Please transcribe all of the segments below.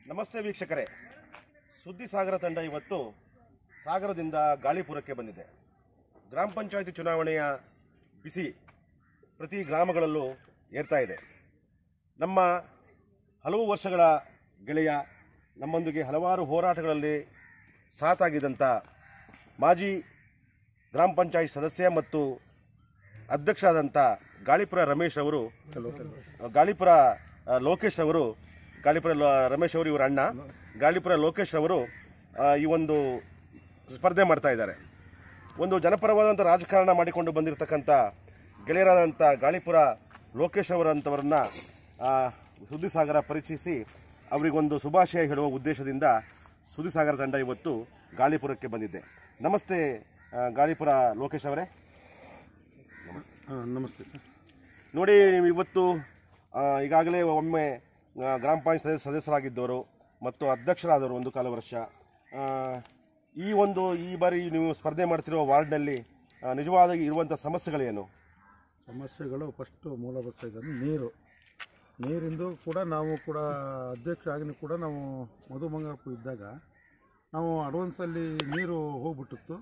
ನಮಸ್ತೆ ವೀಕ್ಷಕರೇ, ಸುದ್ದಿ ಸಾಗರ ತಂಡ ಇವತ್ತು ಸಾಗರದಿಂದ ಗಾಳಿಪುರಕ್ಕೆ ಬಂದಿದೆ. ಗ್ರಾಮ ಪಂಚಾಯಿತಿ ಚುನಾವಣೆಯ ಬಿಸಿ ಪ್ರತಿ ಗ್ರಾಮಗಳಲ್ಲೂ ಏರ್ತಾ ಇದೆ. ನಮ್ಮ ಹಲವು ವರ್ಷಗಳ ಗೆಳೆಯ, ನಮ್ಮೊಂದಿಗೆ ಹಲವಾರು ಹೋರಾಟಗಳಲ್ಲಿ ಸಾಥಾಗಿದ್ದಂಥ ಮಾಜಿ ಗ್ರಾಮ ಪಂಚಾಯಿತಿ ಸದಸ್ಯ ಮತ್ತು ಅಧ್ಯಕ್ಷರಾದಂಥ ಗಾಳಿಪುರ ರಮೇಶ್ ಅವರು, ಗಾಳಿಪುರ ಲೋಕೇಶ್ ಅವರು, ಗಾಳಿಪುರ ರಮೇಶ್ ಅವರು ಇವರ ಅಣ್ಣ ಗಾಳಿಪುರ ಲೋಕೇಶ್ ಅವರು ಈ ಒಂದು ಸ್ಪರ್ಧೆ ಮಾಡ್ತಾ ಇದ್ದಾರೆ. ಒಂದು ಜನಪರವಾದಂಥ ರಾಜಕಾರಣ ಮಾಡಿಕೊಂಡು ಬಂದಿರತಕ್ಕಂಥ ಗೆಳೆಯರಾದಂಥ ಗಾಳಿಪುರ ಲೋಕೇಶ್ ಅವರಂಥವರನ್ನ ಸುದ್ದಿಸಾಗರ ಪರಿಚಯಿಸಿ ಅವರಿಗೊಂದು ಶುಭಾಶಯ ಹೇಳುವ ಉದ್ದೇಶದಿಂದ ಸುದ್ದಿಸಾಗರ ತಂಡ ಇವತ್ತು ಗಾಳಿಪುರಕ್ಕೆ ಬಂದಿದೆ. ನಮಸ್ತೆ ಗಾಳಿಪುರ ಲೋಕೇಶ್ ಅವರೇ. ನಮಸ್ತೆ. ನೋಡಿ, ನೀವು ಇವತ್ತು ಈಗಾಗಲೇ ಒಮ್ಮೆ ಗ್ರಾಮ ಪಂಚಾಯತ್ ಸದಸ್ಯರಾಗಿದ್ದವರು ಮತ್ತು ಅಧ್ಯಕ್ಷರಾದವರು ಒಂದು ಕಾಲ ವರ್ಷ. ಈ ಬಾರಿ ನೀವು ಸ್ಪರ್ಧೆ ಮಾಡ್ತಿರುವ ವಾರ್ಡ್ನಲ್ಲಿ ನಿಜವಾದ ಇರುವಂಥ ಸಮಸ್ಯೆಗಳೇನು? ಸಮಸ್ಯೆಗಳು ಫಸ್ಟ್ ಮೂಲಭೂತ ನೀರಿಂದು ಕೂಡ ನಾವು ಕೂಡ ಅಧ್ಯಕ್ಷ ಆಗಿನೂ ಕೂಡ ನಾವು ಮಧುಮಂಗಾಪುರ ಇದ್ದಾಗ ನಾವು ಅಡ್ವಾನ್ಸಲ್ಲಿ ನೀರು ಹೋಗ್ಬಿಟ್ಟಿತ್ತು.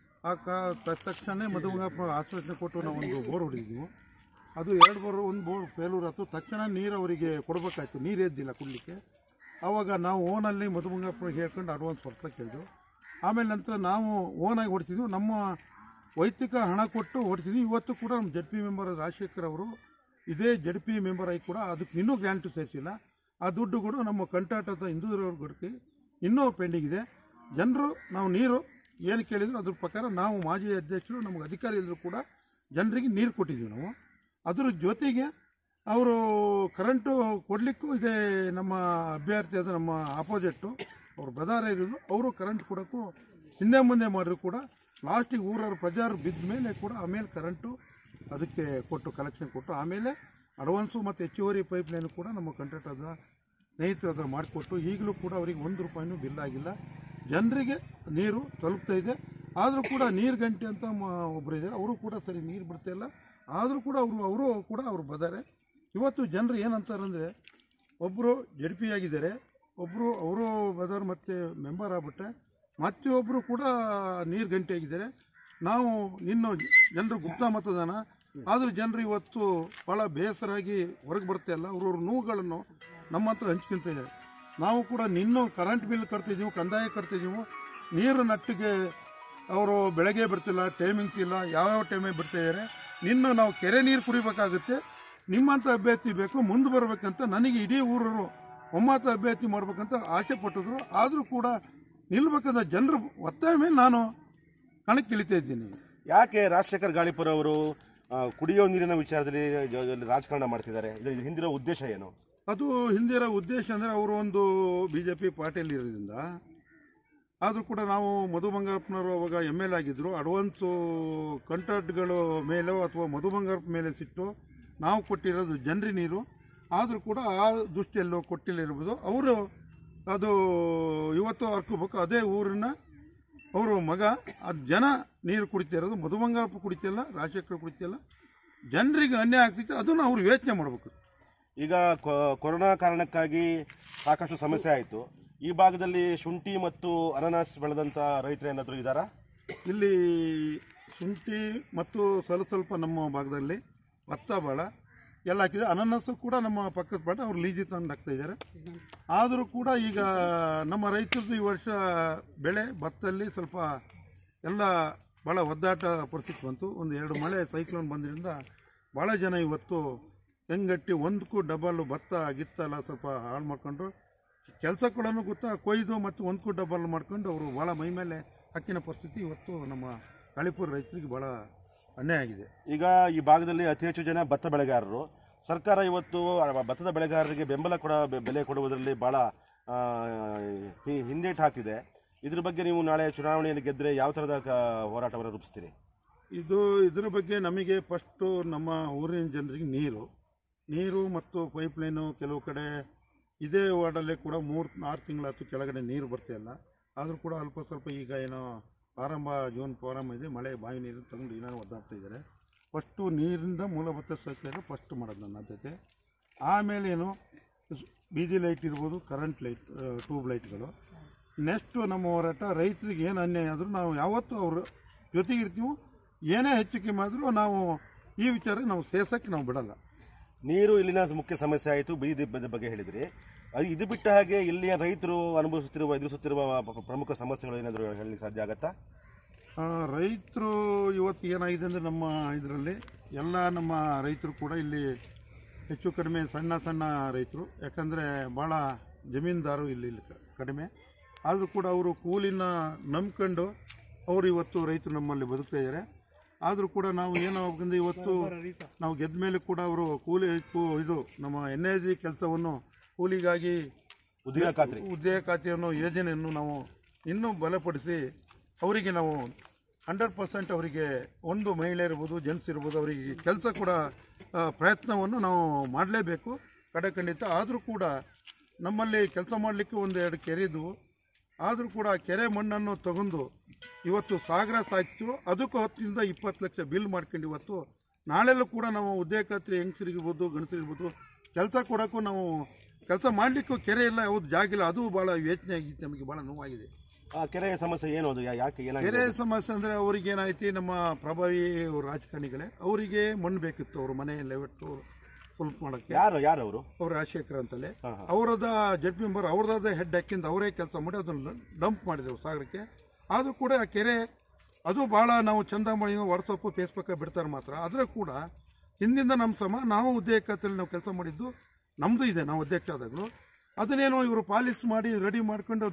ತಕ್ಷಣ ಮಧುಮಂಗಾಪುರ ಆಶ್ವಾಸನೆ ಕೊಟ್ಟು ನಾವು ಒಂದು ಬೋರ್ ಹೊಡಿದ್ವಿ. ಅದು 2 ಬೋರ್, 1 ಬೋರ್ ಫೇಲ್ಯೂರ್ ಆಯಿತು. ತಕ್ಷಣ ನೀರು ಅವರಿಗೆ ಕೊಡಬೇಕಾಯ್ತು, ನೀರು ಎದ್ದಿಲ್ಲ ಕುಡಲಿಕ್ಕೆ. ಆವಾಗ ನಾವು ಓನಲ್ಲಿ ಮಧುಮಂಗಾಪುರ ಹೇಳ್ಕೊಂಡು ಅಡ್ವಾನ್ಸ್ ಹೊಡ್ಸಕ್ಕೆ ಹೇಳಿದ್ವು. ಆಮೇಲೆ ನಂತರ ನಾವು ಓನಾಗಿ ಹೊಡ್ತಿದ್ವಿ, ನಮ್ಮ ವೈಯಕ್ತಿಕ ಹಣ ಕೊಟ್ಟು ಹೊಡ್ತಿದ್ವಿ. ಇವತ್ತು ಕೂಡ ನಮ್ಮ ಜಡ್ ಪಿ ಮೆಂಬರ್ ರಾಜಶೇಖರ್ ಅವರು ಇದೇ ಜಡ್ ಪಿ ಮೆಂಬರ್ ಆಗಿ ಕೂಡ ಅದಕ್ಕೆ ಇನ್ನೂ ಗ್ರ್ಯಾಂಟು ಸೇರಿಸಿಲ್ಲ. ಆ ದುಡ್ಡು ಕೂಡ ನಮ್ಮ ಕಂಟಾಟದ ಹಿಂದೂದವ್ರಿಗೆ ಇನ್ನೂ ಪೆಂಡಿಂಗ್ ಇದೆ. ಜನರು ನಾವು ನೀರು ಏನು ಕೇಳಿದ್ರು ಅದ್ರ ಪ್ರಕಾರ ನಾವು ಮಾಜಿ ಅಧ್ಯಕ್ಷರು, ನಮಗೆ ಅಧಿಕಾರಿ ಇದ್ದರೂ ಕೂಡ ಜನರಿಗೆ ನೀರು ಕೊಟ್ಟಿದ್ವಿ ನಾವು. ಅದ್ರ ಜೊತೆಗೆ ಅವರು ಕರೆಂಟು ಕೊಡಲಿಕ್ಕೂ ಇದೆ. ನಮ್ಮ ಅಭ್ಯರ್ಥಿ ಅದು ನಮ್ಮ ಆಪೋಸಿಟ್ಟು ಅವ್ರ ಬ್ರದರ್ ಇರೋದು, ಅವರು ಕರೆಂಟ್ ಕೊಡೋಕ್ಕೂ ಹಿಂದೆ ಮುಂದೆ ಮಾಡಿದ್ರು ಕೂಡ ಲಾಸ್ಟಿಗೆ ಊರವ್ರ ಪ್ರಜಾರು ಬಿದ್ದ ಮೇಲೆ ಕೂಡ ಆಮೇಲೆ ಕರೆಂಟು ಅದಕ್ಕೆ ಕೊಟ್ಟು ಕಲೆಕ್ಷನ್ ಕೊಟ್ಟು ಆಮೇಲೆ ಅಡ್ವಾನ್ಸು ಮತ್ತು ಹೆಚ್ಚುವರಿ ಪೈಪ್ ಲೈನು ಕೂಡ ನಮ್ಮ ಕಂಟ್ರಾಕ್ಟರ್ದ ಸ್ನೇಹಿತರು ಅದನ್ನು ಮಾಡಿಕೊಟ್ಟು ಈಗಲೂ ಕೂಡ ಅವರಿಗೆ 1 ರೂಪಾಯಿನೂ ಬಿಲ್ ಆಗಿಲ್ಲ. ಜನರಿಗೆ ನೀರು ತಲುಪ್ತಾ ಇದೆ. ಆದರೂ ಕೂಡ ನೀರು ಗಂಟೆ ಅಂತ ಒಬ್ಬರು ಇದ್ದಾರೆ, ಅವರು ಕೂಡ ಸರಿ ನೀರು ಬಿಡ್ತಾಯಿಲ್ಲ. ಆದರೂ ಕೂಡ ಅವರು ಬರ್ತಾರೆ. ಇವತ್ತು ಜನರು ಏನಂತಾರಂದರೆ, ಒಬ್ಬರು ಜಡ್ ಪಿ ಆಗಿದ್ದಾರೆ, ಒಬ್ಬರು ಅವರು ಬದರ್ ಮತ್ತು ಮೆಂಬರ್ ಆಗ್ಬಿಟ್ರೆ, ಮತ್ತೆ ಒಬ್ಬರು ಕೂಡ ನೀರು ಗಂಟೆ ಆಗಿದ್ದಾರೆ. ನಾವು ಇನ್ನೂ ಜನರು ಗುಪ್ತ ಮತದಾನ ಆದರೂ ಜನರು ಇವತ್ತು ಭಾಳ ಬೇಸರಾಗಿ ಹೊರಗೆ ಬರ್ತಾಯಿಲ್ಲ. ಅವ್ರವ್ರ ನೋವುಗಳನ್ನು ನಮ್ಮ ಹತ್ರ ಹಂಚ್ಕೊಳ್ತಾ ಇದ್ದಾರೆ. ನಾವು ಕೂಡ ನಿನ್ನೂ ಕರೆಂಟ್ ಬಿಲ್ ಕಟ್ತಿದ್ದೀವಿ, ಕಂದಾಯ ಕಟ್ತಿದ್ದೀವಿ. ನೀರು ನಟ್ಟಿಗೆ ಅವರು ಬೆಳಗ್ಗೆ ಬರ್ತಿಲ್ಲ, ಟೈಮಿಂಗ್ಸ್ ಇಲ್ಲ, ಯಾವ್ಯಾವ ಟೈಮಿಗೆ ಬರ್ತಾಯಿದ್ದಾರೆ. ನಿನ್ನ ನಾವು ಕೆರೆ ನೀರು ಕುಡಿಬೇಕಾಗುತ್ತೆ, ನಿಮ್ಮಂಥ ಅಭ್ಯರ್ಥಿ ಬೇಕು, ಮುಂದೆ ಬರಬೇಕಂತ ನನಗೆ ಇಡೀ ಊರವರು ಒಮ್ಮತ ಅಭ್ಯರ್ಥಿ ಮಾಡ್ಬೇಕಂತ ಆಸೆ ಪಟ್ಟಿದ್ರು. ಆದರೂ ಕೂಡ ನಿಲ್ಬೇಕಂತ ಜನರು ಒತ್ತಾಯ ಮೇಲೆ ನಾನು ಕಣಕ್ಕೆ ಇಳಿತಾ ಇದ್ದೀನಿ. ಯಾಕೆ ರಾಜಶೇಖರ್ ಗಾಳಿಪುರ ಅವರು ಕುಡಿಯೋ ನೀರಿನ ವಿಚಾರದಲ್ಲಿ ರಾಜಕಾರಣ ಮಾಡ್ತಿದ್ದಾರೆ? ಇದರ ಹಿಂದಿರೋ ಉದ್ದೇಶ ಏನು? ಅದು ಹಿಂದಿರೋ ಉದ್ದೇಶ ಅಂದರೆ ಅವರು ಒಂದು BJP ಪಾರ್ಟಿಯಲ್ಲಿ ಇರೋದ್ರಿಂದ. ಆದರೂ ಕೂಡ ನಾವು ಮಧು ಬಂಗಾರಪ್ಪನವರು ಅವಾಗ ML ಆಗಿದ್ದರು. ಅಡ್ವಾನ್ಸು ಕಂಟ್ರಾಕ್ಟ್ಗಳು ಮೇಲೋ ಅಥವಾ ಮಧು ಬಂಗಾರಪ್ಪ ಮೇಲೆ ಸಿಟ್ಟು ನಾವು ಕೊಟ್ಟಿರೋದು ಜನರಿ ನೀರು. ಆದರೂ ಕೂಡ ಆ ದೃಷ್ಟಿಯಲ್ಲೋ ಕೊಟ್ಟಿಲ್ಲಿರ್ಬೋದು. ಅವರು ಅದು ಇವತ್ತು ಹರ್ಕೋಬೇಕು. ಅದೇ ಊರಿನ ಅವರು ಮಗ, ಅದು ಜನ ನೀರು ಕುಡಿತಾ ಇರೋದು. ಮಧು ಬಂಗಾರಪ್ಪ ಕುಡಿತಿಲ್ಲ, ರಾಜಶೇಖರ್ ಕುಡಿತಿಲ್ಲ, ಜನರಿಗೆ ಅನ್ಯಾಯ ಆಗ್ತಿತ್ತು. ಅದನ್ನು ಅವರು ಯೋಚನೆ ಮಾಡಬೇಕು. ಈಗ ಕೊರೋನಾ ಕಾರಣಕ್ಕಾಗಿ ಸಾಕಷ್ಟು ಸಮಸ್ಯೆ ಆಯಿತು. ಈ ಭಾಗದಲ್ಲಿ ಶುಂಠಿ ಮತ್ತು ಅನಾನಸ್ ಬೆಳೆದಂಥ ರೈತರು ಏನಾದರೂ ಇದ್ದಾರಾ? ಇಲ್ಲಿ ಶುಂಠಿ ಮತ್ತು ಸ್ವಲ್ಪ ನಮ್ಮ ಭಾಗದಲ್ಲಿ ಭತ್ತ ಭಾಳ ಎಲ್ಲ ಹಾಕಿದೆ. ಅನಾನಸ್ಸು ಕೂಡ ನಮ್ಮ ಪಕ್ಕದ ಪಾಟ ಅವ್ರು ಲೀಜಿ ತಂದು ಹಾಕ್ತಾ ಇದ್ದಾರೆ. ಆದರೂ ಕೂಡ ಈಗ ನಮ್ಮ ರೈತರದ್ದು ಈ ವರ್ಷ ಬೆಳೆ ಭತ್ತದಲ್ಲಿ ಸ್ವಲ್ಪ ಎಲ್ಲ ಭಾಳ ಒದ್ದಾಟ ಪರಿಸ್ಥಿತಿ ಬಂತು. ಒಂದು 2 ಮಳೆ ಸೈಕ್ಲೋನ್ ಬಂದ್ರಿಂದ ಭಾಳ ಜನ ಇವತ್ತು ಹೆಂಗಟ್ಟಿ 1ಕ್ಕೂ ಡಬಲ್ ಭತ್ತ ಗಿತ್ತಲ್ಲ ಸ್ವಲ್ಪ ಹಾಳು ಮಾಡ್ಕೊಂಡ್ರು. ಕೆಲಸಗಳನ್ನು ಗೊತ್ತಾ ಕೊಯ್ದು ಮತ್ತು 1ಕ್ಕೂ ಡಬಲ್ ಮಾಡ್ಕೊಂಡು ಅವರು ಭಾಳ ಮೈ ಮೇಲೆ ಹಕ್ಕಿನ ಪರಿಸ್ಥಿತಿ ಇವತ್ತು ನಮ್ಮ ಗಾಳಿಪುರ ರೈತರಿಗೆ ಭಾಳ ಅನ್ಯಾಯ ಆಗಿದೆ. ಈಗ ಈ ಭಾಗದಲ್ಲಿ ಅತಿ ಹೆಚ್ಚು ಜನ ಭತ್ತ ಬೆಳೆಗಾರರು. ಸರ್ಕಾರ ಇವತ್ತು ಭತ್ತದ ಬೆಳೆಗಾರರಿಗೆ ಬೆಲೆ ಕೊಡುವುದರಲ್ಲಿ ಭಾಳ ಹಿಂದೇಟು ಹಾಕ್ತಿದೆ. ಇದ್ರ ಬಗ್ಗೆ ನೀವು ನಾಳೆ ಚುನಾವಣೆಯಲ್ಲಿ ಗೆದ್ದರೆ ಯಾವ ಥರದ ಹೋರಾಟವನ್ನು ರೂಪಿಸ್ತೀರಿ? ಇದ್ರ ಬಗ್ಗೆ ನಮಗೆ ಫಸ್ಟು ನಮ್ಮ ಊರಿನ ಜನರಿಗೆ ನೀರು ಮತ್ತು ಪೈಪ್ ಲೈನು ಕೆಲವು ಕಡೆ ಇದೇ ವಾರ್ಡಲ್ಲೇ ಕೂಡ 3-4 ತಿಂಗಳಾಯ್ತು ಕೆಳಗಡೆ ನೀರು ಬರ್ತಾಯಿಲ್ಲ. ಆದರೂ ಕೂಡ ಅಲ್ಪ ಸ್ವಲ್ಪ ಈಗ ಏನೋ ಜೂನ್ ಪ್ರಾರಂಭ ಇದೆ, ಮಳೆ ಬಾವಿ ನೀರು ತಗೊಂಡು ಏನಾದ್ರು ಒದ್ದಾಡ್ತಾ ಇದ್ದಾರೆ. ಫಸ್ಟು ನೀರಿಂದ ಮೂಲಭೂತ ಸೌಕರ್ಯ ಫಸ್ಟ್ ಮಾಡೋದು ನನ್ನ ಆದ್ಯತೆ. ಆಮೇಲೇನು ಬೀದಿ ಲೈಟ್ ಇರ್ಬೋದು, ಕರೆಂಟ್ ಲೈಟ್, ಟ್ಯೂಬ್ ಲೈಟ್ಗಳು. ನೆಕ್ಸ್ಟ್ ನಮ್ಮ ಹೋರಾಟ ರೈತರಿಗೆ ಏನು ಅನ್ಯಾಯ ಆದರೂ ನಾವು ಯಾವತ್ತೂ ಅವ್ರ ಜೊತೆಗಿರ್ತೀವಿ. ಏನೇ ಹೆಚ್ಚು ಕಮ್ಮಿ ಆದರೂ ನಾವು ಈ ವಿಚಾರ ನಾವು ಸೇರ್ಸಕ್ಕೆ ನಾವು ಬಿಡಲ್ಲ. ನೀರು ಇಲ್ಲಿನ ಮುಖ್ಯ ಸಮಸ್ಯೆ ಆಯಿತು. ಬೀದಿ ದೀಪದ ಬಗ್ಗೆ ಹೇಳಿದ್ರಿ. ಇದು ಬಿಟ್ಟ ಹಾಗೆ ಇಲ್ಲಿಯ ರೈತರು ಎದುರಿಸುತ್ತಿರುವ ಪ್ರಮುಖ ಸಮಸ್ಯೆಗಳು ಏನಾದರೂ ಹೇಳಲಿಕ್ಕೆ ಸಾಧ್ಯ ಆಗತ್ತಾ? ರೈತರು ಇವತ್ತು ಏನಾಗಿದೆ ಅಂದರೆ ನಮ್ಮ ಇದರಲ್ಲಿ ಎಲ್ಲ ನಮ್ಮ ರೈತರು ಕೂಡ ಇಲ್ಲಿ ಹೆಚ್ಚು ಕಡಿಮೆ ಸಣ್ಣ ಸಣ್ಣ ರೈತರು, ಯಾಕಂದರೆ ಭಾಳ ಜಮೀನ್ದಾರು ಇಲ್ಲಿ ಕಡಿಮೆ. ಆದರೂ ಕೂಡ ಅವರು ಕೂಲಿನ ನಂಬ್ಕೊಂಡು ಅವರು ಇವತ್ತು ರೈತರು ನಮ್ಮಲ್ಲಿ ಬದುಕ್ತಾ ಇದ್ದಾರೆ. ಆದರೂ ಕೂಡ ನಾವು ಏನಾಗಬೇಕಂದ್ರೆ ಇವತ್ತು ನಾವು ಗೆದ್ದ ಮೇಲೆ ಕೂಡ ಅವರು ಕೂಲಿ ಇದು ನಮ್ಮ NAG ಕೆಲಸವನ್ನು ಕೂಲಿಗಾಗಿ ಉದ್ಯೋಗ ಖಾತೆಯನ್ನು ಯೋಜನೆಯನ್ನು ನಾವು ಇನ್ನೂ ಬಲಪಡಿಸಿ ಅವರಿಗೆ ನಾವು 100% ಅವರಿಗೆ ಒಂದು ಮಹಿಳೆ ಇರ್ಬೋದು, ಜೆಂಟ್ಸ್ ಇರ್ಬೋದು, ಅವರಿಗೆ ಕೆಲಸ ಕೂಡ ಪ್ರಯತ್ನವನ್ನು ನಾವು ಮಾಡಲೇಬೇಕು ಖಂಡಿತ. ಆದರೂ ಕೂಡ ನಮ್ಮಲ್ಲಿ ಕೆಲಸ ಮಾಡಲಿಕ್ಕೆ 1-2 ಕೆರೆ ಇದ್ವು. ಆದರೂ ಕೂಡ ಕೆರೆ ಮಣ್ಣನ್ನು ತಗೊಂಡು ಇವತ್ತು ಸಾಗರ ಸಾಕಿದ್ರು. ಅದಕ್ಕೂ 10-20 ಲಕ್ಷ ಬಿಲ್ ಮಾಡ್ಕೊಂಡು ಇವತ್ತು ನಾಳೆಲ್ಲೂ ಕೂಡ ನಾವು ಉದ್ಯೋಗ ಖಾತ್ರಿ ಹೆಂಗಸರಿಗಿರ್ಬೋದು, ಗಂಡಸರಿರ್ಬೋದು ಕೆಲಸ ಕೊಡೋಕ್ಕೂ ನಾವು ಕೆಲಸ ಮಾಡಲಿಕ್ಕೂ ಕೆರೆ ಇಲ್ಲ, ಯಾವುದು ಜಾಗ ಇಲ್ಲ. ಅದು ಭಾಳ ಯೋಚನೆ ಆಗಿತ್ತು, ನಮಗೆ ಭಾಳ ನೋವಾಗಿದೆ. ಕೆರೆಯ ಸಮಸ್ಯೆ ಏನು? ಯಾಕೆ ಏನಾಗಿದೆ? ಕೆರೆ ಸಮಸ್ಯೆ ಅಂದರೆ ಅವ್ರಿಗೆ ಏನಾಯ್ತು, ನಮ್ಮ ಪ್ರಭಾವಿ ರಾಜಕಾರಣಿಗಳೇ ಅವರಿಗೆ ಮಣ್ಣು ಬೇಕಿತ್ತು. ಅವ್ರ ಮನೆ ಲೆವೆಟ್ಟು ಸ್ವಲ್ಪ ಮಾಡೋಕ್ಕೆ. ಯಾರು ಅವರು? ಅವ್ರು ರಾಜಶೇಖರ್ ಅಂತಲೇ ಅವರದ ಜಡ್ ಮೆಂಬರ್, ಅವ್ರದಾದ ಹೆಡ್ ಹಾಕಿಂದ ಅವರೇ ಕೆಲಸ ಮಾಡಿ ಅದನ್ನು ಡಂಪ್ ಮಾಡಿದೆವು ಸಾಗರಕ್ಕೆ. ಆದರೂ ಕೂಡ ಆ ಕೆರೆ ಅದು ಭಾಳ ನಾವು ಚಂದ ಮಾಡಿ ವಾಟ್ಸಪ್ಪು ಫೇಸ್ಬುಕ್ ಬಿಡ್ತಾರೆ ಮಾತ್ರ. ಆದರೆ ಕೂಡ ಹಿಂದಿಂದ ನಮ್ಮ ನಾವು ಉದ್ಯೋಗ ಖಾತೆಯಲ್ಲಿ ನಾವು ಕೆಲಸ ಮಾಡಿದ್ದು ನಮ್ಮದು ಇದೆ, ನಾವು ಅಧ್ಯಕ್ಷ ಆದಾಗಲೂ ಅದನ್ನೇನೋ ಇವರು ಪಾಲಿಸ್ ಮಾಡಿ ರೆಡಿ ಮಾಡ್ಕೊಂಡು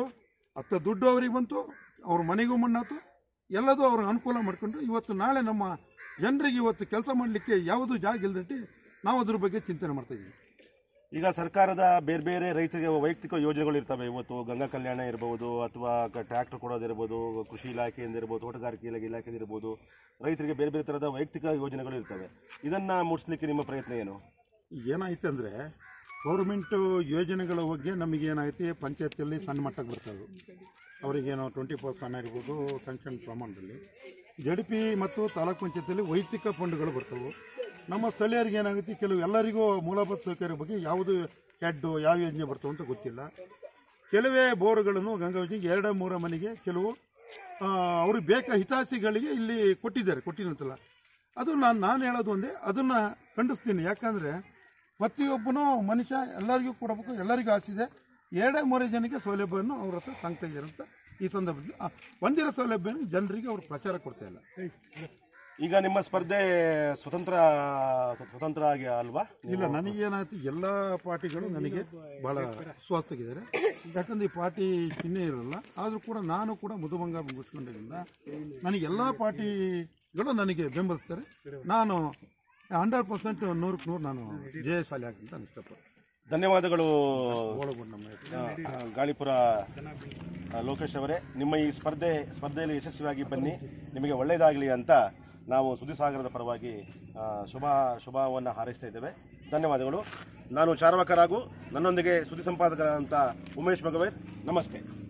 ದುಡ್ಡು ಅವ್ರಿಗೆ ಬಂತು, ಅವ್ರ ಮನೆಗೂ ಮಣ್ಣಾತು, ಎಲ್ಲದೂ ಅವ್ರಿಗೆ ಅನುಕೂಲ ಮಾಡಿಕೊಂಡು ಇವತ್ತು ನಾಳೆ ನಮ್ಮ ಜನರಿಗೆ ಇವತ್ತು ಕೆಲಸ ಮಾಡಲಿಕ್ಕೆ ಯಾವುದೂ ಜಾಗ ಇಲ್ಲದಟ್ಟಿ ನಾವು ಅದ್ರ ಬಗ್ಗೆ ಚಿಂತನೆ ಮಾಡ್ತಾ ಇದ್ದೀವಿ. ಈಗ ಸರ್ಕಾರದ ಬೇರೆ ಬೇರೆ ರೈತರಿಗೆ ವೈಯಕ್ತಿಕ ಯೋಜನೆಗಳು ಇರ್ತವೆ. ಇವತ್ತು ಗಂಗಾ ಕಲ್ಯಾಣ ಇರಬಹುದು, ಅಥವಾ ಟ್ರ್ಯಾಕ್ಟರ್ ಕೊಡೋದಿರ್ಬೋದು, ಕೃಷಿ ಇಲಾಖೆಯಿಂದ ಇರ್ಬೋದು, ತೋಟಗಾರಿಕೆ ಇಲಾಖೆಯಿಂದ ಇರ್ಬೋದು, ರೈತರಿಗೆ ಬೇರೆ ಬೇರೆ ಥರದ ವೈಯಕ್ತಿಕ ಯೋಜನೆಗಳು ಇರ್ತವೆ. ಇದನ್ನ ಮುಟ್ಸ್ಲಿಕ್ಕೆ ನಿಮ್ಮ ಪ್ರಯತ್ನ ಏನು? ಏನಾಯ್ತು ಅಂದರೆ ಗೌರ್ಮೆಂಟು ಯೋಜನೆಗಳ ಬಗ್ಗೆ ನಮಗೇನಾಯ್ತು, ಪಂಚಾಯತಿಯಲ್ಲಿ ಸಣ್ಣ ಮಟ್ಟಕ್ಕೆ ಬರ್ತವೆ. ಅವರಿಗೇನೋ 24 ಇರ್ಬೋದು ಸಣ್ಣ ಪ್ರಮಾಣದಲ್ಲಿ. JDP ಮತ್ತು ತಾಲೂಕು ಪಂಚಾಯತಿಯಲ್ಲಿ ವೈಯಕ್ತಿಕ ಫಂಡ್ಗಳು ಬರ್ತವೆ. ನಮ್ಮ ಸ್ಥಳೀಯರಿಗೆ ಏನಾಗುತ್ತೆ, ಕೆಲವು ಎಲ್ಲರಿಗೂ ಮೂಲಭೂತ ಸೌಕರ್ಯ ಬಗ್ಗೆ ಯಾವುದು ಕ್ಯಾಡ್ಡು ಯಾವ ಯೋಜನೆ ಬರ್ತವೆ ಅಂತ ಗೊತ್ತಿಲ್ಲ. ಕೆಲವೇ ಬೋರ್ಗಳನ್ನು ಗಂಗಾ ಯೋಜನೆಗೆ 2-3 ಮನೆಗೆ ಕೆಲವು ಅವ್ರಿಗೆ ಹಿತಾಸಕ್ತಿಗಳಿಗೆ ಇಲ್ಲಿ ಕೊಟ್ಟಿರಂತಲ್ಲ. ಅದು ನಾನು ಹೇಳೋದು ಒಂದೇ, ಅದನ್ನು ಖಂಡಿಸ್ತೀನಿ. ಯಾಕಂದರೆ ಪ್ರತಿಯೊಬ್ಬನೂ ಮನುಷ್ಯ ಎಲ್ಲರಿಗೂ ಕೊಡಬೇಕು, ಎಲ್ಲರಿಗೂ ಆಸೆಯಿದೆ. 2-3 ಜನಕ್ಕೆ ಸೌಲಭ್ಯವನ್ನು ಅವ್ರ ಹತ್ರ ತಂಗ್ತಾ ಇದ್ದಾರೆ ಅಂತ ಈ ಸಂದರ್ಭದಲ್ಲಿ ಒಂದಿರೋ ಸೌಲಭ್ಯನ ಜನರಿಗೆ ಅವರು ಪ್ರಚಾರ ಕೊಡ್ತಾ ಇಲ್ಲ. ಈಗ ನಿಮ್ಮ ಸ್ಪರ್ಧೆ ಸ್ವತಂತ್ರ ಆಗಿ ಅಲ್ವಾ? ಇಲ್ಲ, ನನಗೇನಾಯ್ತು, ಎಲ್ಲ ಪಾರ್ಟಿಗಳು ನನಗೆ ಭಾಳ ವಿಶ್ವಾಸವಾಗಿದ್ದಾರೆ. ಯಾಕಂದ್ರೆ ಈ ಪಾರ್ಟಿ ಚಿಹ್ನೆ ಇರಲ್ಲ. ಆದರೂ ಕೂಡ ನಾನು ಕೂಡ ಮಧುಬಂಗ ಮುಗಿಸ್ಕೊಂಡಿದ್ದರಿಂದ ನನಗೆ ಎಲ್ಲ ಪಾರ್ಟಿಗಳು ನನಗೆ ಬೆಂಬಲಿಸ್ತಾರೆ. ನಾನು 100% 100ಕ್ಕೆ 100 ನಾನು ಜಯಶಾಲಿ ಆಗ್ತೀನಿ ಅಂತ ಇಷ್ಟಪಡ್ತೀನಿ. ಧನ್ಯವಾದಗಳು ಗಾಳಿಪುರ ಲೋಕೇಶ್ ಅವರೇ. ನಿಮ್ಮ ಈ ಸ್ಪರ್ಧೆಯಲ್ಲಿ ಯಶಸ್ವಿಯಾಗಿ ಬನ್ನಿ, ನಿಮಗೆ ಒಳ್ಳೆಯದಾಗಲಿ ಅಂತ ನಾವು ಸುದ್ದಿಸಾಗರದ ಪರವಾಗಿ ಶುಭವನ್ನು ಹಾರೈಸ್ತಾ ಇದ್ದೇವೆ. ಧನ್ಯವಾದಗಳು. ನಾನು ಚಾರ್ವಾಕ ರಾಘು, ನನ್ನೊಂದಿಗೆ ಸುದ್ದಿ ಸಂಪಾದಕರಾದಂಥ ಉಮೇಶ್ ಭಗವೇರ್. ನಮಸ್ತೆ.